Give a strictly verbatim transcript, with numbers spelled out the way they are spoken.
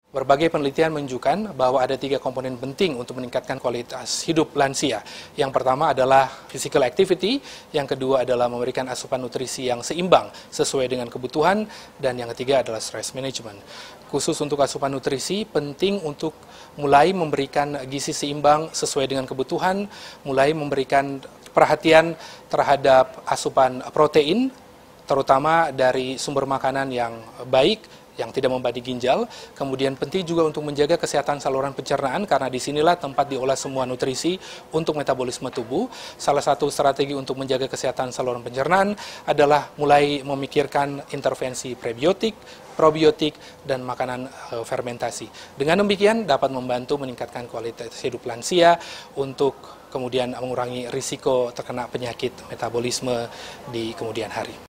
Berbagai penelitian menunjukkan bahwa ada tiga komponen penting untuk meningkatkan kualitas hidup lansia. Yang pertama adalah physical activity, yang kedua adalah memberikan asupan nutrisi yang seimbang sesuai dengan kebutuhan, dan yang ketiga adalah stress management. Khusus untuk asupan nutrisi, penting untuk mulai memberikan gizi seimbang sesuai dengan kebutuhan, mulai memberikan perhatian terhadap asupan protein, terutama dari sumber makanan yang baik, yang tidak membadi ginjal. Kemudian penting juga untuk menjaga kesehatan saluran pencernaan, karena disinilah tempat diolah semua nutrisi untuk metabolisme tubuh. Salah satu strategi untuk menjaga kesehatan saluran pencernaan adalah mulai memikirkan intervensi prebiotik, probiotik, dan makanan e, fermentasi. Dengan demikian dapat membantu meningkatkan kualitas hidup lansia untuk kemudian mengurangi risiko terkena penyakit metabolisme di kemudian hari.